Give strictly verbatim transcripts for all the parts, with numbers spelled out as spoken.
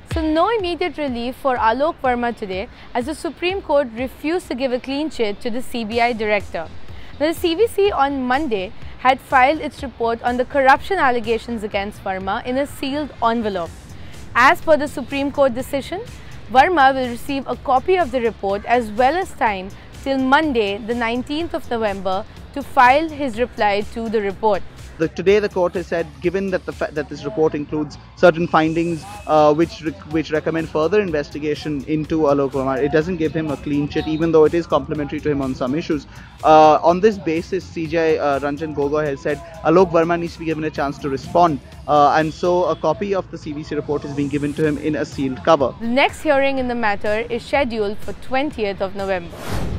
So no immediate relief for Alok Verma today as the Supreme Court refused to give a clean chit to the C B I director. Now, the C V C on Monday had filed its report on the corruption allegations against Verma in a sealed envelope. As per the Supreme Court decision, Verma will receive a copy of the report as well as time till Monday, the nineteenth of November, to file his reply to the report. The, today the court has said, given that the that this report includes certain findings uh, which rec which recommend further investigation into Alok Verma, it doesn't give him a clean chit, even though it is complimentary to him on some issues. Uh, on this basis, C J uh, Ranjan Gogoi has said Alok Verma needs to be given a chance to respond, uh, and so a copy of the C V C report is being given to him in a sealed cover. The next hearing in the matter is scheduled for twentieth of November.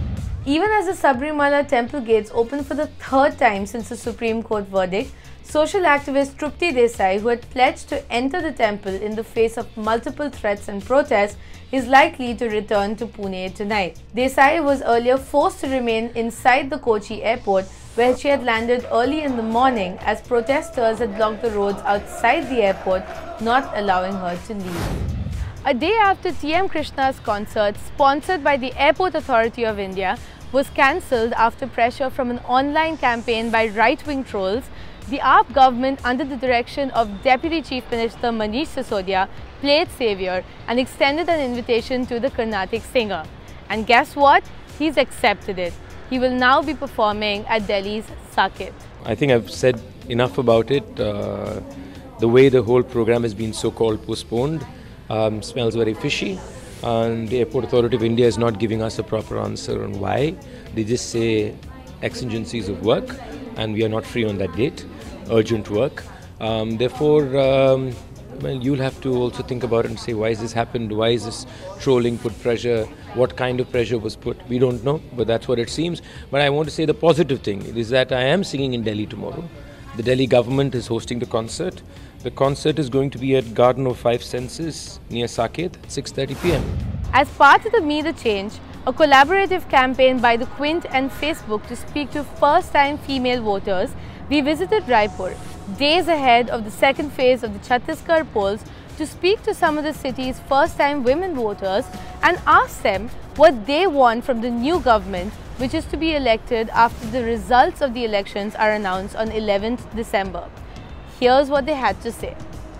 Even as the Sabrimala temple gates open for the third time since the Supreme Court verdict, social activist Trupti Desai, who had pledged to enter the temple in the face of multiple threats and protests, is likely to return to Pune tonight. Desai was earlier forced to remain inside the Kochi airport, where she had landed early in the morning as protesters had blocked the roads outside the airport, not allowing her to leave. A day after T M Krishna's concert, sponsored by the Airport Authority of India, was cancelled after pressure from an online campaign by right-wing trolls, the A P government, under the direction of Deputy Chief Minister Manish Sisodia, played saviour and extended an invitation to the Carnatic singer. And guess what? He's accepted it. He will now be performing at Delhi's Saket. I think I've said enough about it. Uh, the way the whole program has been so-called postponed um, smells very fishy. And the Airport Authority of India is not giving us a proper answer on why. They just say exigencies of work, and we are not free on that date, urgent work. Um, therefore, um, well, you'll have to also think about it and say, why has this happened? Why is this trolling put pressure? What kind of pressure was put? We don't know, but that's what it seems. But I want to say the positive thing is that I am singing in Delhi tomorrow. The Delhi government is hosting the concert. The concert is going to be at Garden of Five Senses near Saket at six thirty p m As part of the Me the Change, a collaborative campaign by the Quint and Facebook to speak to first-time female voters, we visited Raipur, days ahead of the second phase of the Chhattisgarh polls, to speak to some of the city's first-time women voters and ask them what they want from the new government, which is to be elected after the results of the elections are announced on eleventh December. Here's what they had to say.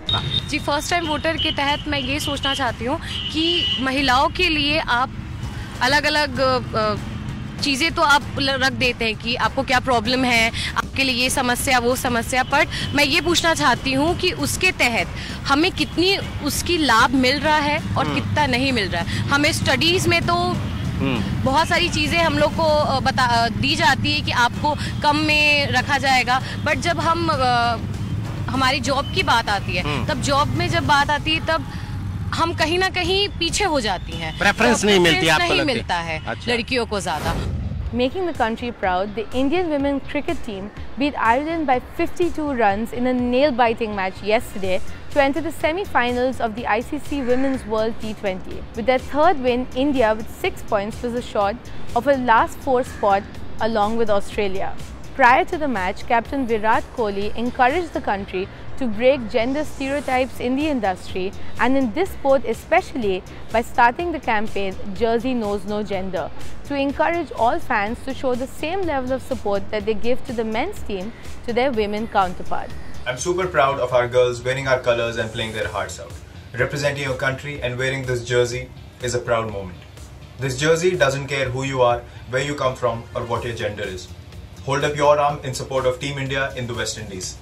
जी first time voter के तहत मैं ये सोचना चाहती हूँ कि महिलाओं के लिए आप अलग अलग चीज़ें तो आप रख देते हैं कि आपको क्या प्रॉब्लम है, आपके लिए ये समस्या वो समस्या, पर मैं ये पूछना चाहती हूँ कि उसके तहत हमें कितनी उसकी लाभ मिल रहा है और कितना नहीं मिल रहा है। हमें स्टडीज़ में तो बहुत सारी चीज़ें हम लोग को बता दी जाती है कि आपको कम में रखा जाएगा, बट जब हम हमारी जॉब की बात आती है, तब जॉब में जब बात आती है तब हम कहीं ना कहीं पीछे हो जाती हैं। प्रेफरेंस नहीं मिलती, आपको नहीं मिलता है लड़कियों को ज़्यादा। Making the country proud, the Indian women cricket team beat Ireland by fifty-two runs in a nail-biting match yesterday to enter the semi-finals of the I C C Women's World T twenty. With their third win, India with six points was assured of a last four spot along with Australia. Prior to the match, Captain Virat Kohli encouraged the country to break gender stereotypes in the industry, and in this sport especially, by starting the campaign Jersey Knows No Gender, to encourage all fans to show the same level of support that they give to the men's team to their women counterparts. I'm super proud of our girls wearing our colours and playing their hearts out. Representing your country and wearing this jersey is a proud moment. This jersey doesn't care who you are, where you come from, or what your gender is. Hold up your arm in support of Team India in the West Indies.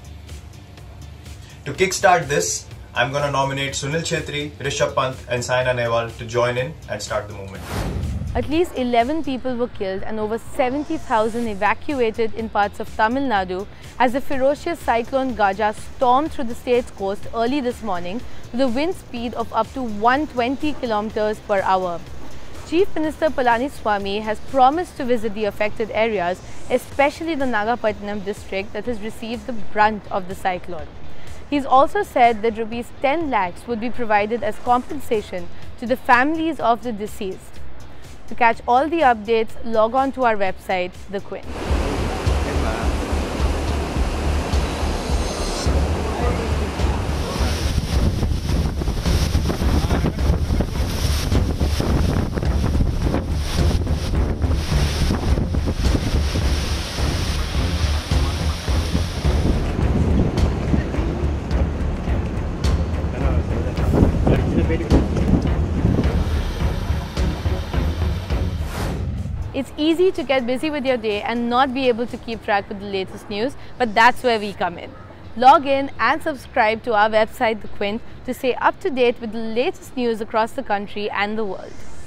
To kickstart this, I'm going to nominate Sunil Chhetri, Rishabh Pant and Saina Nehwal to join in and start the movement. At least eleven people were killed and over seventy thousand evacuated in parts of Tamil Nadu as the ferocious cyclone Gaja stormed through the state's coast early this morning with a wind speed of up to one hundred twenty kilometers per hour. Chief Minister Palaniswamy has promised to visit the affected areas, especially the Nagapattinam district that has received the brunt of the cyclone. He's also said that rupees ten lakhs would be provided as compensation to the families of the deceased. To catch all the updates, log on to our website, The Quint. It's easy to get busy with your day and not be able to keep track with the latest news, but that's where we come in. Log in and subscribe to our website, The Quint, to stay up to date with the latest news across the country and the world.